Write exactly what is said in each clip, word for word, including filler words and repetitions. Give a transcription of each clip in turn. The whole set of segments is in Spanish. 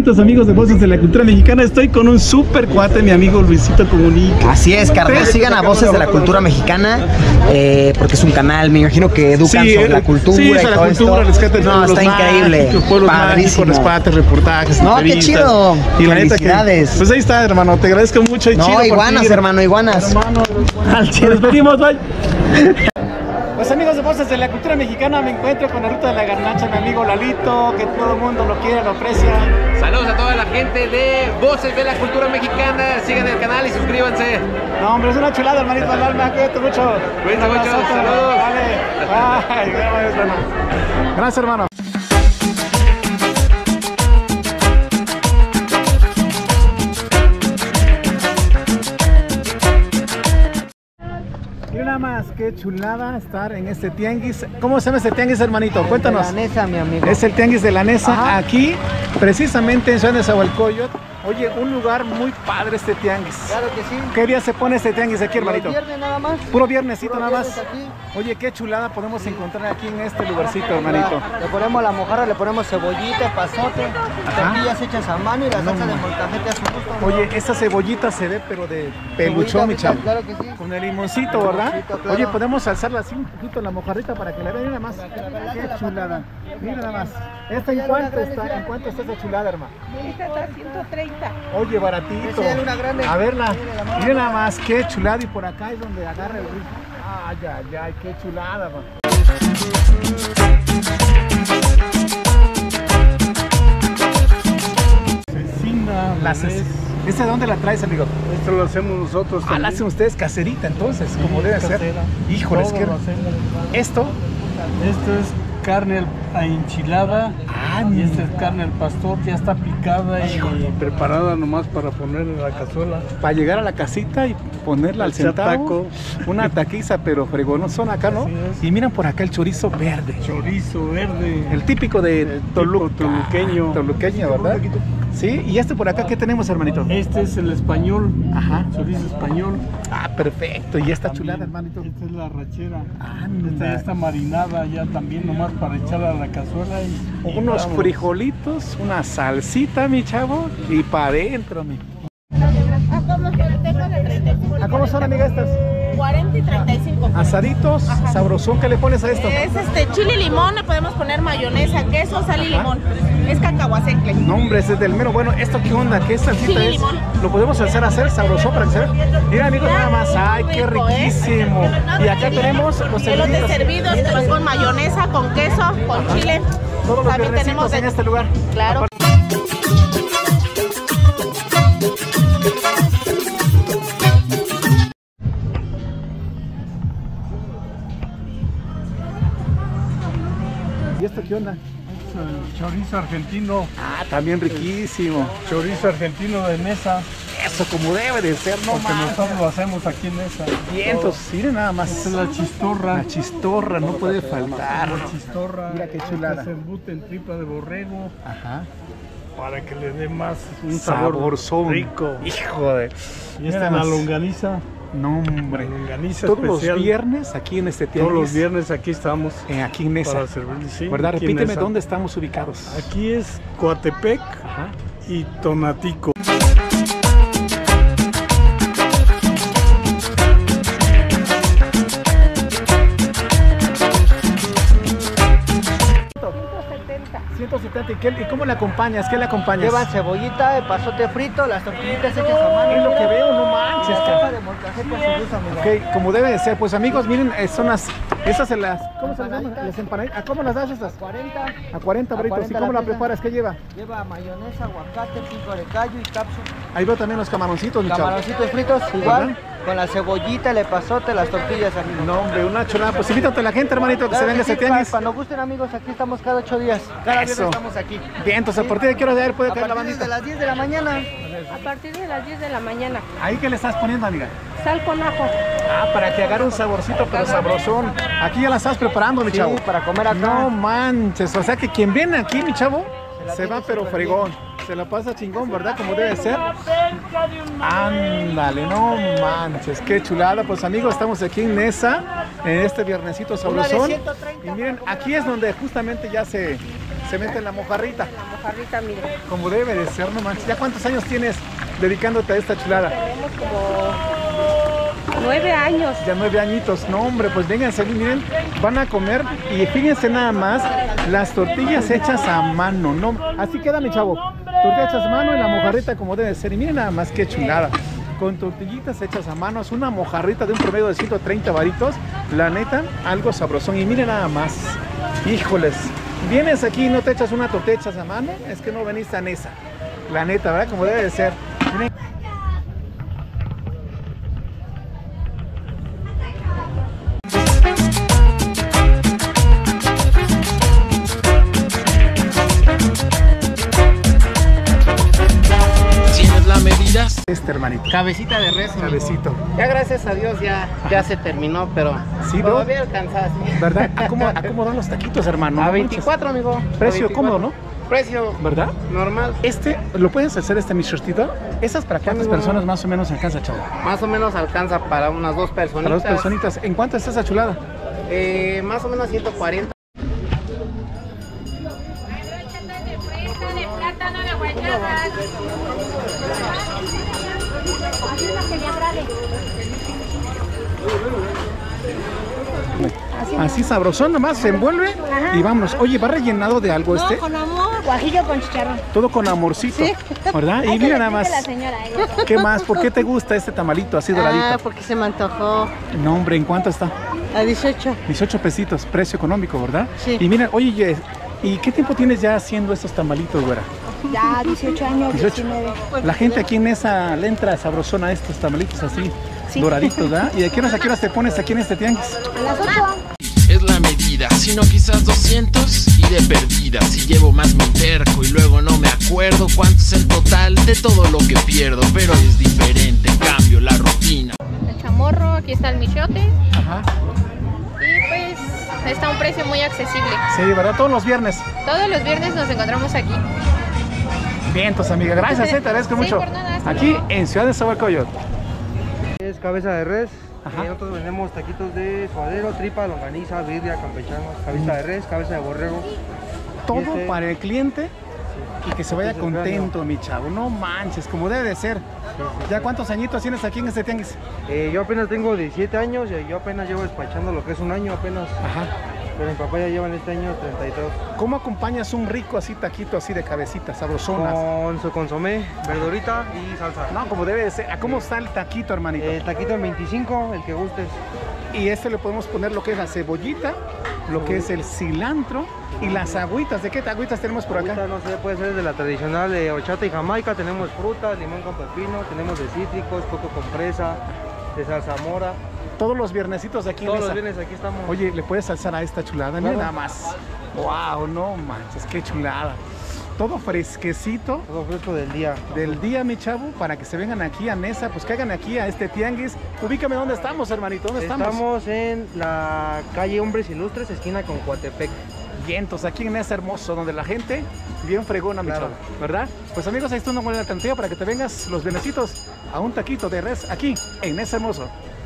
hermanitos, amigos de Voces de la Cultura Mexicana. Estoy con un super cuate, mi amigo Luisito Comunica. Así es, carnal. Sigan a Voces de la Cultura Mexicana, eh, porque es un canal, me imagino que educan sí, sobre la cultura. Sí, y sobre todo la cultura, rescate no, está increíble. Mágicos, pueblos mágicos, rescates, reportajes, no, qué chido. Y la neta que, pues ahí está, hermano. Te agradezco mucho. Y no, chido iguanas, por ti, hermano, iguanas. Hermano, nos despedimos, bye. Pues amigos de Voces de la Cultura Mexicana, me encuentro con la Ruta de la Garnacha, mi amigo Lalito, que todo el mundo lo quiere, lo aprecia. Saludos a toda la gente de Voces de la Cultura Mexicana, sigan el canal y suscríbanse. No, hombre, es una chulada, hermanito del alma, cuídate mucho. Cuídense mucho, saludos. Vale, ay, gracias, hermano. Gracias, hermano. Nada más, qué chulada estar en este tianguis. ¿Cómo se llama este tianguis, hermanito? Cuéntanos. De la Nesa, mi amigo. Es el tianguis de la Nesa, ajá, aquí, precisamente en Ciudad de Nezahualcóyotl. Oye, un lugar muy padre este tianguis. Claro que sí. ¿Qué día se pone este tianguis aquí, hermanito? Puro viernes nada más. Puro viernesito Puro nada más. viernes aquí. Oye, qué chulada podemos encontrar aquí en este lugarcito, hermanito. Le ponemos la mojarra, le ponemos cebollita, pasote, tortillas hechas a mano y la salsa no, de molcajete a su gusto. Oye, esa cebollita se ve pero de peluchón, mi chavo. Claro que sí. Con el limoncito, ¿verdad? Limoncito, claro. Oye, podemos alzarla así un poquito la mojarrita para que la vean nada más. Qué chulada. Mira nada más. ¿Esta en cuánto está? ¿En cuánto está esa chulada, hermano? Esta está a ciento treinta. Oye, baratito. A verla. Mira nada más, qué chulada. Y por acá es donde agarra el ritmo. Ay, ay, ay, qué chulada, man. Cecina, Las es... ¿Esta de dónde la traes, amigo? Esto lo hacemos nosotros. Ah, la hacen ustedes caserita, entonces, sí, como debe ser. Híjoles, que esto. Esto es carne enchilada. Ah, y esta es carne al pastor, ya está picada y híjole, preparada nomás para ponerla en la cazuela. Para llegar a la casita y ponerla al centavo. Una taquiza, pero fregonozona acá, ¿no? Y miran por acá el chorizo verde. Chorizo verde. El típico de el Toluca. Tipo toluqueño. Toluqueño, ¿verdad? Sí, y este por acá, ¿qué tenemos, hermanito? Este es el español. Ajá. Chorizo español. Ah, perfecto. Y esta también, chulada, hermanito. Esta es la rachera. Ah, esta ya está marinada ya también nomás para echarla a la cazuela. Y, y unos vamos. frijolitos, una salsita, mi chavo, y para adentro, mi. ¿A cómo son, amiga, estas? cuarenta y treinta y cinco. Asaditos, ajá, sabrosón. ¿Qué le pones a esto? Es este chile y limón, le podemos poner mayonesa, queso, sal y limón. Es cacahuacecle. No, hombre, ese es del mero. Bueno, ¿esto qué onda? ¿Qué salsita chile es? Limón. ¿Lo podemos hacer a hacer sabrosón para que se vea? Mira, amigos, nada más. ¡Ay, qué riquísimo! ¿Eh? Y acá tenemos los elotes servidos, pero con mayonesa, con queso, con ajá, chile. Todos los también tenemos en este lugar. Claro. ¿Y esto qué onda? Es el chorizo argentino. Ah, también riquísimo. Chorizo argentino de Nesa. Eso como debe de ser, no porque más. nosotros lo hacemos aquí en Nesa. Vientos, miren nada más. Esta es la chistorra. La chistorra, no puede faltar. La chistorra. Mira qué chulada. Este es embute en tripa de borrego. Ajá. Para que le dé más un sabor saborzón rico. Hijo de... Y esta es la longaniza. No, hombre. La longaniza todos especial. Los viernes aquí en este tianguis. Todos los viernes aquí estamos. Eh, aquí en Nesa. Para servirle, sí, ¿verdad? Repíteme Nesa. dónde estamos ubicados. Aquí es Coatepec, ajá, y Tonatico. ciento setenta. ¿Y, qué, ¿Y cómo le acompañas? ¿Qué le acompañas? Llevan cebollita, el pasote frito, las tortillitas hechas a mano. Es lo que veo, no manches. La de molcajete a su gusto, amigo. Ok, como debe de ser. Pues amigos, miren, son las... Esas se las... ¿Cómo se las llaman? Las empanaditas. ¿A cómo las das estas? A cuarenta. A cuarenta, britos. ¿Y cómo la, la preparas? ¿Qué lleva? Lleva mayonesa, aguacate, pico de callo y cápsula. Ahí veo también los camaroncitos, mi chavo. Camaroncitos fritos, igual. ¿verdad? Con la cebollita, el pasote, las tortillas, amigo. No, hombre, una chulada. Pues invítate a la gente, hermanito, que claro se venga a ese tianguis. Cuando gusten, amigos, aquí estamos cada ocho días. Cada viernes estamos aquí. Bien, entonces, ¿a partir de qué hora de ayer puede a caer la bandita? A las diez de la mañana. A partir de las diez de la mañana. ¿Ahí qué le estás poniendo, amiga? Sal con ajo. Ah, para que agarre un saborcito, pero sabrosón. Aquí ya la estás preparando, mi chavo. Sí, para comer acá. No manches, o sea que quien viene aquí, mi chavo, se va pero fregón. Se la pasa chingón, ¿verdad? Como debe ser. Ándale, no manches, qué chulada. Pues amigos, estamos aquí en Nesa, en este viernesito sabrosón. Y miren, aquí es donde justamente ya se, se mete en la mojarrita. La mojarrita, mire. Como debe de ser, no manches. ¿Ya cuántos años tienes dedicándote a esta chulada? Tenemos como nueve años. Ya nueve añitos. No, hombre, pues vénganse, miren, van a comer y fíjense nada más, las tortillas hechas a mano, ¿no? Así queda, mi chavo. Tortillas hechas a mano y la mojarrita como debe ser. Y miren nada más qué chulada. Con tortillitas hechas a mano, es una mojarrita de un promedio de ciento treinta varitos. La neta, algo sabrosón. Y miren nada más. Híjoles. Vienes aquí y no te echas una tortilla hechas a mano, es que no veniste a Nesa. La neta, ¿verdad? Como debe de ser. Miren. Este hermanito. Cabecita de res. Cabecito. Ya gracias a Dios ya, ya se terminó, pero sí, todavía alcanzas. ¿Verdad? ¿A cómo, a cómo dan los taquitos, hermano? A veinticuatro, amigo. Precio veinticuatro. Cómodo, ¿no? Precio. ¿Verdad? Normal. Este, ¿lo puedes hacer este mi shortito? ¿Esas para cuántas Amigo, personas más o menos alcanza, chavo? Más o menos alcanza para unas dos personitas. Para dos personitas. ¿En cuánto está esa chulada? Eh, más o menos ciento cuarenta. Así sabrosón, nomás se envuelve. Ajá. Y vámonos. Oye, ¿va rellenado de algo este? No, con amor. Guajillo con chicharrón. Todo con amorcito, sí. ¿Verdad? Y mira nada más. La señora, ¿qué más? ¿Por qué te gusta este tamalito así doradito? Ah, porque se me antojó. No, hombre, ¿en cuánto está? A dieciocho. dieciocho pesitos, precio económico, ¿verdad? Sí. Y mira, oye, ¿y qué tiempo tienes ya haciendo estos tamalitos, güera? Ya, dieciocho años, dieciocho. diecinueve. La gente aquí en esa le entra sabrosona a estos tamalitos así, sí, doraditos, ¿verdad? ¿Y de qué horas a qué horas te pones aquí en este tianguis? A las ocho. Es la medida, si no quizás doscientos y de perdida. Si llevo más me enterco y luego no me acuerdo cuánto es el total de todo lo que pierdo. Pero es diferente, cambio la rutina. El chamorro, aquí está el michote. Ajá. Y pues está a un precio muy accesible. Sí, ¿verdad? Todos los viernes. Todos los viernes nos encontramos aquí. Vientos, amiga. Gracias, eh, te agradezco sí, mucho. Por nada, hasta aquí luego. en Ciudad de Nezahualcóyotl. Es cabeza de res. Ajá. Y nosotros vendemos taquitos de suadero, tripa, longaniza, birria, campechanos, cabeza de res, cabeza de borrego. Todo este... para el cliente y que se vaya este contento, mi chavo. No manches, como debe de ser. Sí, sí, ¿ya sí. cuántos añitos tienes aquí en este tianguis? Eh, yo apenas tengo diecisiete años y yo apenas llevo despachando lo que es un año apenas. Ajá. Pero mi papá ya lleva en este año treinta y dos. ¿Cómo acompañas un rico así taquito así de cabecita, sabrosonas? Con su consomé, verdurita y salsa. No, como debe de ser. ¿Cómo está el taquito, hermanito? El taquito en veinticinco, el que gustes. Y este le podemos poner lo que es la cebollita, lo que es el cilantro y las agüitas. ¿De qué agüitas tenemos por acá? Agüita, no sé, puede ser de la tradicional de horchata y jamaica. Tenemos frutas, limón con pepino, tenemos de cítricos, coco con fresa, de zarzamora. Todos los viernesitos aquí. Todos en los esa. viernes aquí estamos. Oye, ¿le puedes alzar a esta chulada? Mira Claro. nada más. Wow, no manches, qué chulada. Todo fresquecito. Todo fresco del día. Del día, mi chavo, para que se vengan aquí a Nesa, pues que hagan aquí a este tianguis. Ubícame dónde estamos, hermanito, ¿dónde estamos? Estamos en la calle Hombres Ilustres, esquina con Coatepec. Vientos, aquí en Nesa hermoso, donde la gente bien fregona, mi Claro. chavo, ¿verdad? Pues amigos, ahí está una buena alternativa para que te vengas los viernesitos a un taquito de res aquí en Nesa hermoso.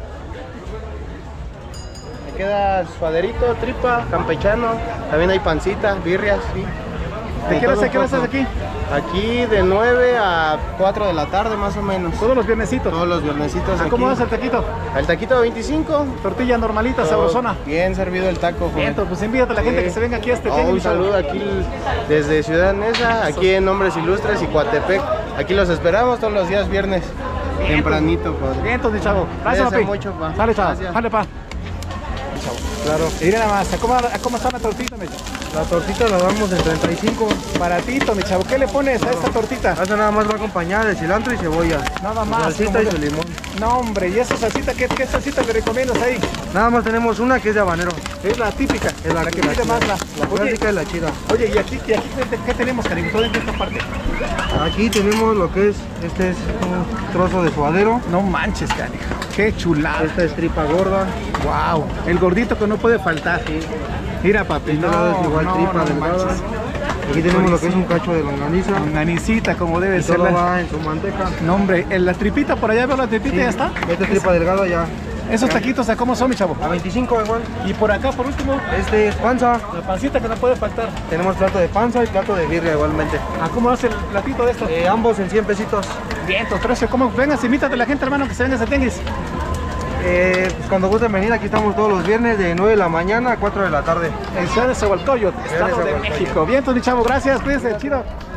Me queda suaderito, tripa, campechano. También hay pancita, birrias. Sí. ¿De qué hora a qué hora estás aquí? Aquí de nueve a cuatro de la tarde más o menos. Todos los viernesitos. Todos los viernesitos ¿A aquí. cómo vas el taquito? El taquito de veinticinco. Tortilla normalita, Todo sabrosona. Bien servido el taco, joven. Vientos, pues invítate a la gente Sí. que se venga aquí a este Oh, tianguis. un saludo aquí desde Ciudad Neza, aquí en Hombres Ilustres y Coatepec. Aquí los esperamos todos los días viernes. Tempranito, padre. Vientos, mi chavo. Gracias, Cuídese papi. mucho, pa. Sale, chavo. Gracias. Sale, pa. Chavo. Claro. Y mira nada más, ¿a cómo, a cómo está la tortita, mi chavo? La tortita la damos en treinta y cinco. Baratito, mi chavo. ¿Qué le pones a esta tortita? Esta nada más va acompañada de cilantro y cebolla. Nada Su más. salsita como y de- su limón. No, hombre, ¿y esa salsita? ¿Qué, qué salsita le recomiendas ahí? Nada más tenemos una que es de habanero. Es la típica, Es la, la que la pide chida. más la. La Oye, clásica y la chida. oye, ¿y aquí, y aquí qué, qué tenemos, cariño? ¿Todo en esta parte? Aquí tenemos lo que es, este es un trozo de suadero. No manches, cariño. Qué chulada. Esta es tripa gorda. Wow, el gordito que no puede faltar. Mira, papi, Este no, lado es igual no, tripa no delgada. manches. Aquí tenemos lo que es un cacho de longaniza. Longanicita, como debe Y ser. todo La... va en su manteca. No, hombre, en la tripita, por allá veo la tripita Sí, y ya está. Esta tripa delgada ya. ¿Esos taquitos a cómo son, mi chavo? A veinticinco igual. Y por acá, por último, Este es panza. la pancita que no puede faltar. Tenemos plato de panza y plato de birria igualmente. ¿A cómo hace el platito de esto? Eh, ambos en cien pesitos. Bien, tu precio. ¿Cómo? Vengas, invítate a la gente, hermano, que se venga a ese tianguis. Eh, pues cuando gusten venir, aquí estamos todos los viernes de nueve de la mañana a cuatro de la tarde. En Ciudad de Zahualcóyotl, Estado de Zahualcóyotl. México. Bien, pues, mi chavo, gracias. Cuídense, chido.